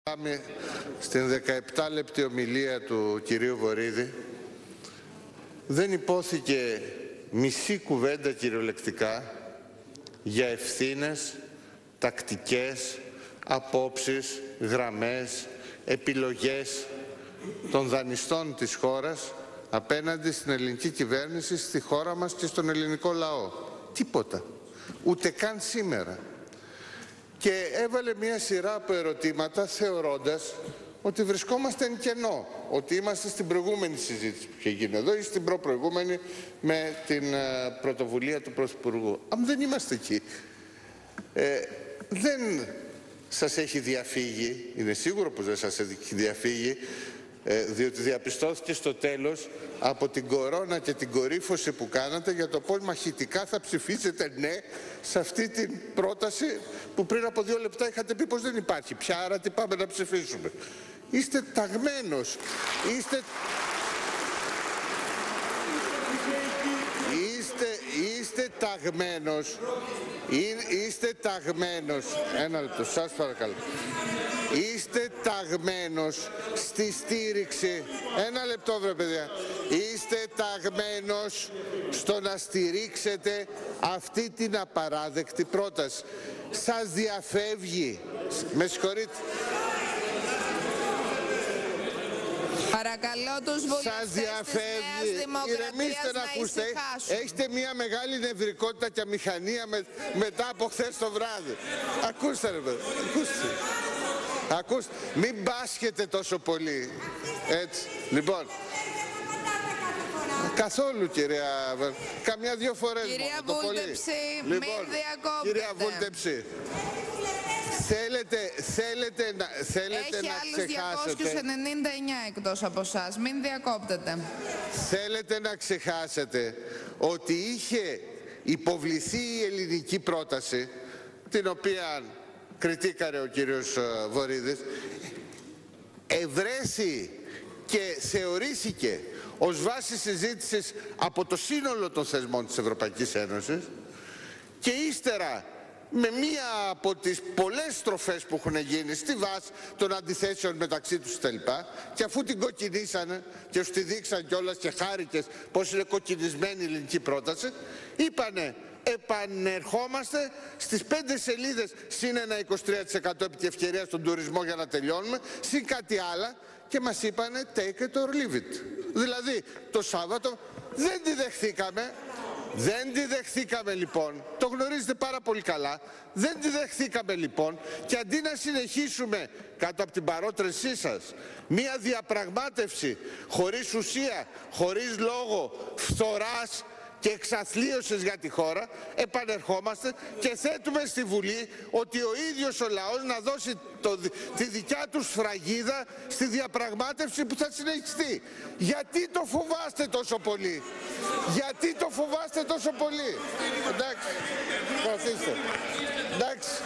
Στην 17λεπτη ομιλία του κυρίου Βορίδη δεν υπόθηκε μισή κουβέντα κυριολεκτικά για ευθύνες, τακτικές, απόψεις, γραμμές, επιλογές των δανειστών της χώρας απέναντι στην ελληνική κυβέρνηση, στη χώρα μας και στον ελληνικό λαό. Τίποτα. Ούτε καν σήμερα. Και έβαλε μια σειρά από ερωτήματα θεωρώντας ότι βρισκόμαστε εν κενό, ότι είμαστε στην προηγούμενη συζήτηση που είχε γίνει εδώ ή στην προπροηγούμενη με την πρωτοβουλία του Πρωθυπουργού. Αν δεν είμαστε εκεί, δεν σας έχει διαφύγει, είναι σίγουρο πως δεν σας έχει διαφύγει, διότι διαπιστώθηκε στο τέλος από την κορώνα και την κορύφωση που κάνατε για το πώς μαχητικά θα ψηφίσετε ναι σε αυτή την πρόταση που πριν από 2 λεπτά είχατε πει πως δεν υπάρχει πια, άρα τι πάμε να ψηφίσουμε. Είστε ταγμένος. Είστε ταγμένος. Ένα λεπτό, σας παρακαλώ. Είστε ταγμένος στη στήριξη. Ένα λεπτό βρε παιδιά. Είστε ταγμένος στο να στηρίξετε αυτή την απαράδεκτη πρόταση. Σας διαφεύγει. Με συγχωρείτε. Παρακαλώ τους βουλευτές της Νέας Δημοκρατίας να ησυχάσουν. Έχετε μια μεγάλη νευρικότητα και αμηχανία μετά από χθες το βράδυ. Ακούστε ρε παιδί, ακούστε. Μην πάσχετε τόσο πολύ. Έτσι, λοιπόν. Καθόλου κυρία, καμιά 2 φορές. Κυρία Βούλτεψη, μην διακόπτετε. Κυρία Βούλτεψη. Θέλετε να ξεχάσετε. Έχει άλλους 299 εκτός από εσάς. Μην διακόπτετε. Θέλετε να ξεχάσετε ότι είχε υποβληθεί η ελληνική πρόταση, την οποία κριτήκαρε ο κύριος Βορίδης, ευρέσει και θεωρήθηκε ως βάση συζήτησης από το σύνολο των θεσμών της Ευρωπαϊκής Ένωσης και ύστερα με μία από τις πολλές στροφές που έχουν γίνει στη βάση των αντιθέσεων μεταξύ τους κτλ. Και αφού την κοκκινήσανε και σου τη δείξαν κιόλας και χάρηκες πως είναι κοκκινισμένη η ελληνική πρόταση, είπανε επανερχόμαστε στις 5 σελίδες συν ένα 23% επί τη ευκαιρία στον τουρισμό για να τελειώνουμε, συν κάτι άλλα και μας είπανε take it or leave it. Δηλαδή το Σάββατο δεν τη δεχθήκαμε. Δεν τη δεχθήκαμε λοιπόν, το γνωρίζετε πάρα πολύ καλά, δεν τη δεχθήκαμε λοιπόν και αντί να συνεχίσουμε κάτω από την παρότρεσή σας μία διαπραγμάτευση χωρίς ουσία, χωρίς λόγο, φθοράς και εξαθλίωσης για τη χώρα, επανερχόμαστε και θέτουμε στη Βουλή ότι ο ίδιος ο λαός να δώσει τη δικιά του σφραγίδα στη διαπραγμάτευση που θα συνεχιστεί. Γιατί το φοβάστε τόσο πολύ? Γιατί το φοβάστε τόσο πολύ? Εντάξει, καθίστε. Εντάξει.